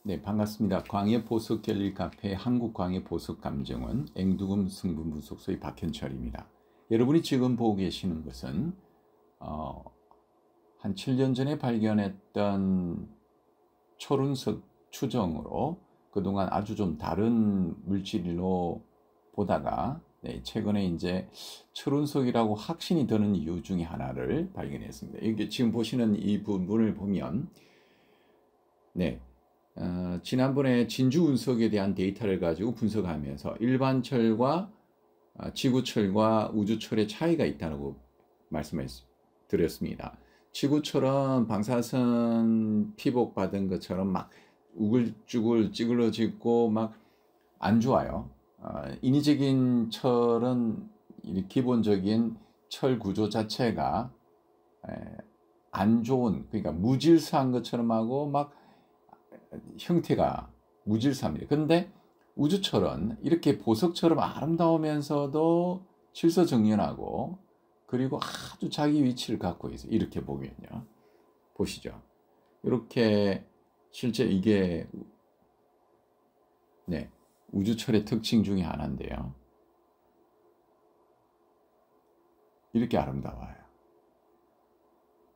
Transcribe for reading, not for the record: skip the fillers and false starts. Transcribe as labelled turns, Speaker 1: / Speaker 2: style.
Speaker 1: 네, 반갑습니다. 광해보석 갤러리 카페 한국광해보석감정원 앵두금 승분분석소의 박현철입니다. 여러분이 지금 보고 계시는 것은 한 7년 전에 발견했던 초른석 추정으로 그동안 아주 좀 다른 물질로 보다가 최근에 이제 초른석이라고 확신이 드는 이유 중에 하나를 발견했습니다. 이게 지금 보시는 이 부분을 보면 지난번에 진주 운석에 대한 데이터를 가지고 분석하면서 일반철과 지구철과 우주철의 차이가 있다고 말씀드렸습니다. 지구철은 방사선 피복 받은 것처럼 막 우글쭈글 찌그러지고 막 안 좋아요. 인위적인 철은 기본적인 철 구조 자체가 안 좋은, 그러니까 무질서한 것처럼 하고 막 형태가 무질서합니다. 근데 우주철은 이렇게 보석처럼 아름다우면서도 질서정연하고 그리고 아주 자기 위치를 갖고 있어요. 이렇게 보면요. 보시죠. 이렇게 실제 이게 우주철의 특징 중에 하나인데요. 이렇게 아름다워요.